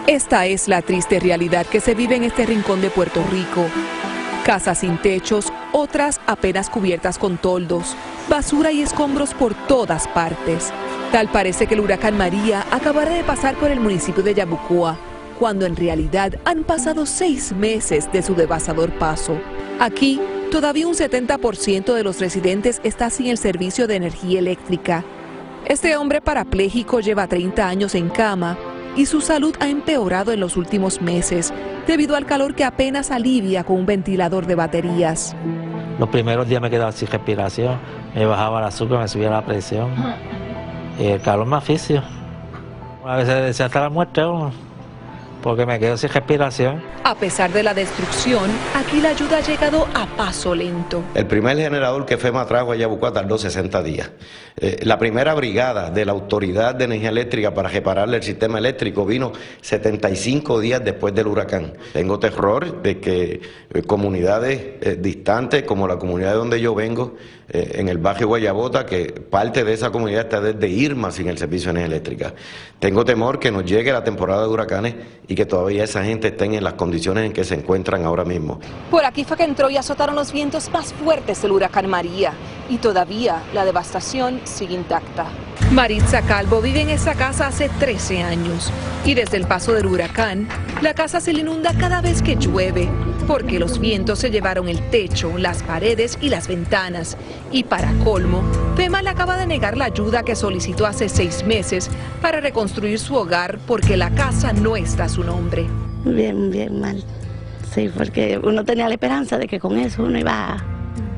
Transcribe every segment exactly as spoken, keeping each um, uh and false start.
Esta es la triste realidad que se vive en este rincón de Puerto Rico. Casas sin techos, otras apenas cubiertas con toldos, basura y escombros por todas partes. Tal parece que el huracán María acabara de pasar por el municipio de Yabucoa, cuando en realidad han pasado seis meses de su devastador paso. Aquí, todavía un setenta por ciento de los residentes está sin el servicio de energía eléctrica. Este hombre parapléjico lleva treinta años en cama y su salud ha empeorado en los últimos meses debido al calor que apenas alivia con un ventilador de baterías. Los primeros días me quedaba sin respiración, me bajaba el azúcar, me subía la presión y el calor me asfixia. A veces decía hasta la muerte, ¿no? Porque me quedo sin respiración. A pesar de la destrucción, aquí la ayuda ha llegado a paso lento. El primer generador que FEMA trajo a Yabucoa tardó sesenta días. Eh, la primera brigada de la Autoridad de Energía Eléctrica para repararle el sistema eléctrico vino setenta y cinco días después del huracán. Tengo terror de que eh, comunidades eh, distantes, como la comunidad de donde yo vengo, eh, en el barrio Guayabota, que parte de esa comunidad está desde Irma sin el servicio de energía eléctrica. Tengo temor que nos llegue la temporada de huracanes y que todavía esa gente esté en las condiciones en que se encuentran ahora mismo. Por aquí fue que entró y azotaron los vientos más fuertes del huracán María, y todavía la devastación sigue intacta. Maritza Calvo vive en esa casa hace trece años, y desde el paso del huracán, la casa se le inunda cada vez que llueve, porque los vientos se llevaron el techo, las paredes y las ventanas. Y para colmo, FEMA le acaba de negar la ayuda que solicitó hace seis meses para reconstruir su hogar porque la casa no está a su nombre. Bien, bien mal. Sí, porque uno tenía la esperanza de que con eso uno iba a,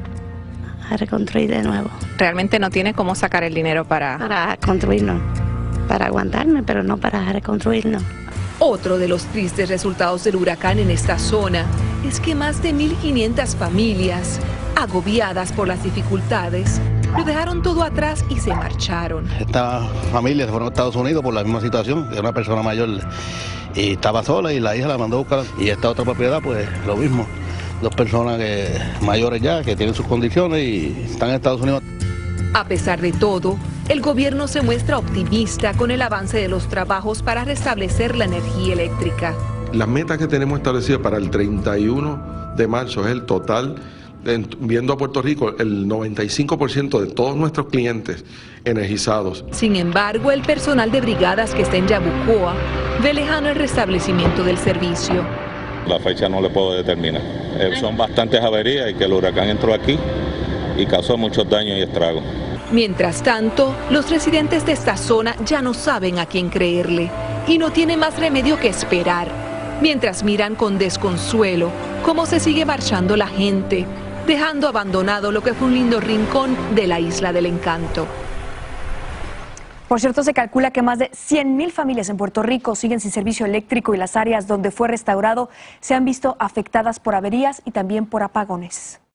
a reconstruir de nuevo. Realmente no tiene cómo sacar el dinero para... Para construirnos, para aguantarme, pero no para reconstruirnos. Otro de los tristes resultados del huracán en esta zona es que más de mil quinientas familias, agobiadas por las dificultades, lo dejaron todo atrás y se marcharon. Esta familia se fueron a Estados Unidos por la misma situación, era una persona mayor y estaba sola y la hija la mandó a buscar. Y esta otra propiedad, pues lo mismo, dos personas que, mayores ya, que tienen sus condiciones y están en Estados Unidos. A pesar de todo, el gobierno se muestra optimista con el avance de los trabajos para restablecer la energía eléctrica. Las metas que tenemos establecidas para el treinta y uno de marzo es el total, viendo a Puerto Rico, el noventa y cinco por ciento de todos nuestros clientes energizados. Sin embargo, el personal de brigadas que está en Yabucoa ve lejano el restablecimiento del servicio. La fecha no le puedo determinar. Eh, son bastantes averías y que el huracán entró aquí y causó muchos daños y estragos. Mientras tanto, los residentes de esta zona ya no saben a quién creerle y no tienen más remedio que esperar, mientras miran con desconsuelo cómo se sigue marchando la gente, dejando abandonado lo que fue un lindo rincón de la Isla del Encanto. Por cierto, se calcula que más de cien mil familias en Puerto Rico siguen sin servicio eléctrico y las áreas donde fue restaurado se han visto afectadas por averías y también por apagones.